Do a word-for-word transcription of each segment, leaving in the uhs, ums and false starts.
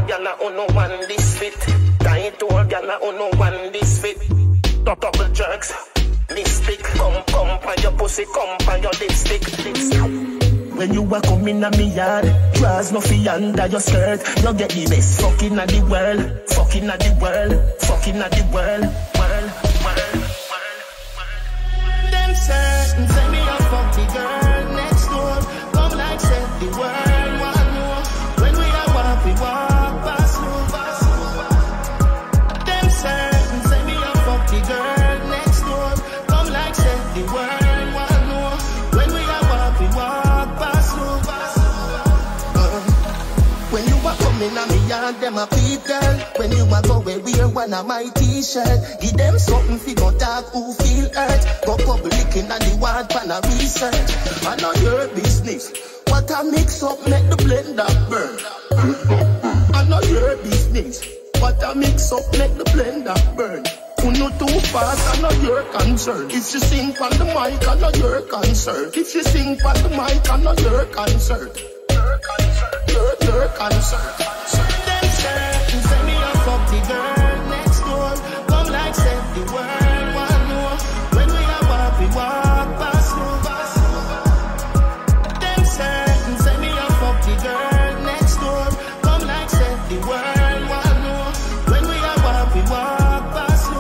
gyal who no one this fit. Tight door gyal who no one this fit. Double jerks, mistake. Come, come, by your pussy, come, by your lipstick, lipstick. When you are coming at me yard, draws no fee under your skirt. You get the best fucking at the world, fucking at the world, fucking at the world, world, world, world, world. Them certain say me a fuck the girl next door. Come like say the world want more. When we are walk, we walk past you. Them certain say me a fuck the girl next door. Come like say the world want more. When we are walk, we walk. When you are coming on me yard, them a peep girl. When you are go where wear one of my t-shirt. Give them something fi go talk who feel hurt. Go public in the ward pan a research. I know your business. What a mix up make the blender burn. I know your business. What a mix up make the blender burn. Who know too fast, I know your concern. If you sing on the mic, I know your concern. If you sing on the mic, I know your concern. Your, your concern. Them certain say me a fuck the girl next door. Come like say the world want more. When we a walk, we walk past you. Them certain say me a fuck the girl next door. Come like say the world want more. When we a walk, we walk past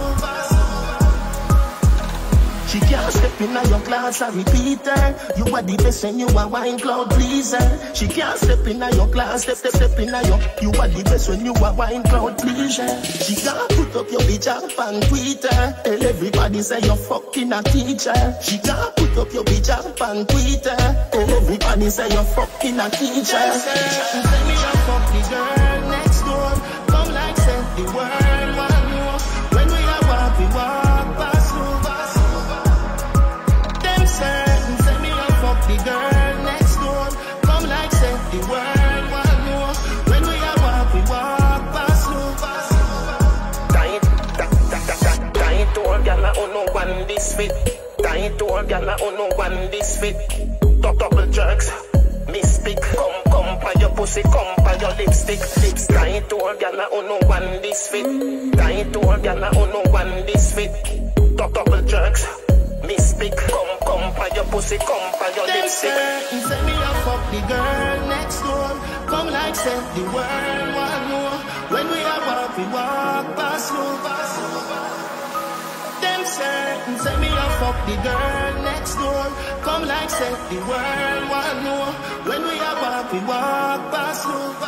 you. She can't step in your class, I repeat her. You are the best and you are wine cloud pleaser. She can't step in your class, step, step, step in your. You are the best when you are wine cloud pleaser. She can't put up your bitch up and Twitter. Tell everybody say you're fucking a teacher. She can't put up your bitch up and Twitter. Tell everybody say you're fucking a teacher. Say me a fuck the girl next door. Come like say the world want more. When we are walk, we walk past you. Certain say me a fuck the girl next door. Come like say the world want more. When we are walk, we walk past you. Tight, tight, tight, tight, tight door gyal who no one this fit. Tight door gyal who no one this fit. Double jerks, mistake. Come, come by your pussy, come by your lipstick, lipstick. Tight door gyal who no one this fit. Tight door gyal who no one this fit. Double jerks. Mistake, come, come, by your pussy, come, by your lipstick. Them say me a fuck the girl next door. Come like say the world want more. When we are walk, we walk past you. Them certain say me a fuck the girl next door. Come like say the world want more. When we are walk, we walk past you.